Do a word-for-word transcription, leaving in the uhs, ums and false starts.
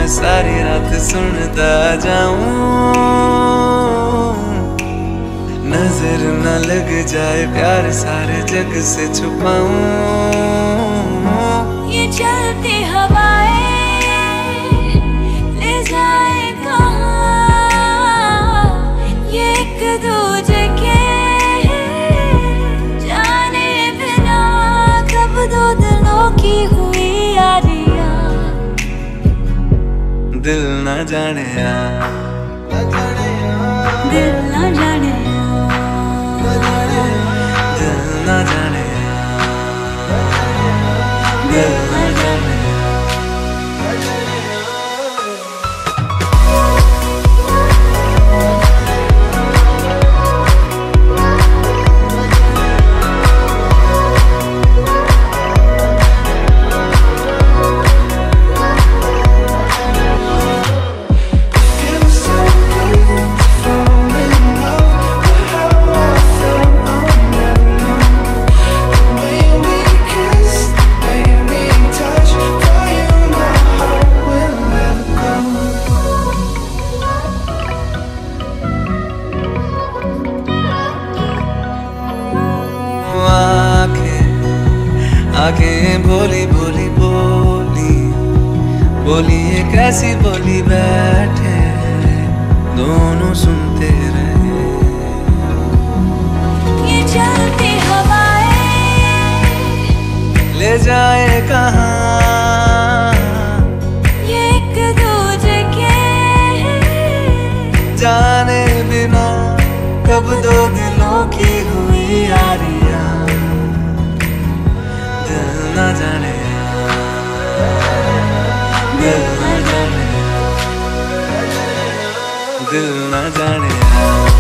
मैं सारी रात सुनता जाऊं, नजर न लग जाए प्यार सारे जग से छुपाऊं। ये चलती हवाएं ले जाए कहाँ, ये एक दूजे के जाने बिना कब दो दिलों की हुई यारियां। दिल न जाने या, दिल न जाने दिल न जाने या, दिल न जाने। आंखें भोली भोली बोली बोली एक ऐसी बोली बैठे दोनों सुनते रहे। ये चलती हवाएं ले जाए कहाँ, ये एक दूजे के जाने बिना कब दो दिलों की हुई यारियां। दिल न जाने दिल न जाने दिल न जाने।